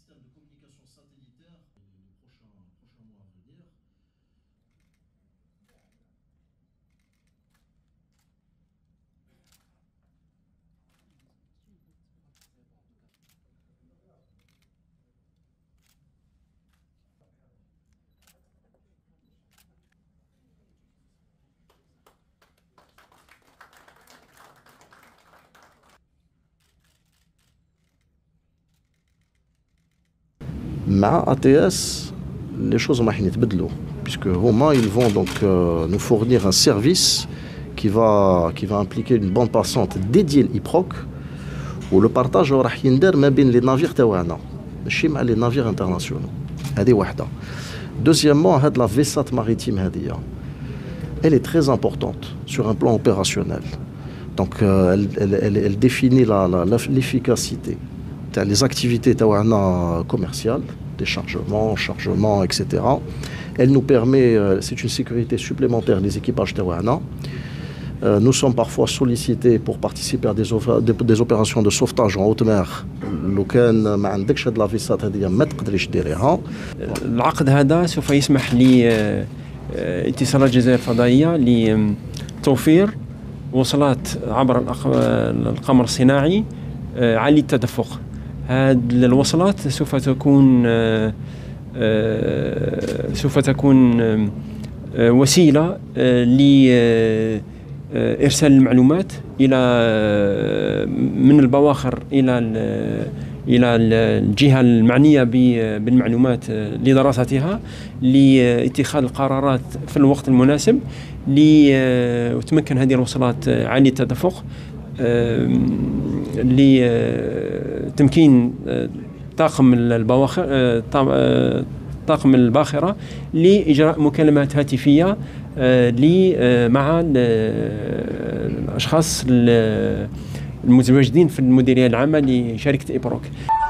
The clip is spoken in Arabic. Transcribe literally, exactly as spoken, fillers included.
système de communication satellitaire les prochains, prochains mois à venir. مع A T S, les choses vont يتبدلوا puisque Homa, ils vont donc euh, nous fournir un service qui va qui va impliquer une bande passante dédiée à l'I P R O C où le partage راح يندار ما بين les navires تاعنا ماشي مع les navires internationaux. هذه واحدة. Deuxièmement, هاد la vessate maritime هذه elle est très importante sur un plan opérationnel. Donc euh, elle, elle, elle, elle définit la, la, la, l'efficacité les activités taouana commerciales, déchargement, chargement, et cetera. Elle nous permet, c'est une sécurité supplémentaire des équipages taouana. Nous sommes parfois sollicités pour participer à des, des, des opérations de sauvetage en haute mer. لو كان ما عندكش هاد لافيسات هذه ما تقدريش ديريها. العقد هذا سوف يسمح لاتصالات الجزائر الفضائية لتوفير وصلات عبر القمر الصناعي عالي التدفق. هذه الوصلات سوف تكون سوف تكون وسيلة لإرسال المعلومات إلى من البواخر إلى إلى الجهة المعنية بالمعلومات لدراستها لاتخاذ القرارات في الوقت المناسب لتمكن هذه الوصلات عالية التدفق لتمكين طاقم البواخر طاقم الباخرة لإجراء مكالمات هاتفية مع الأشخاص المتواجدين في المديرية العامة لشركة إي بي ار او سي.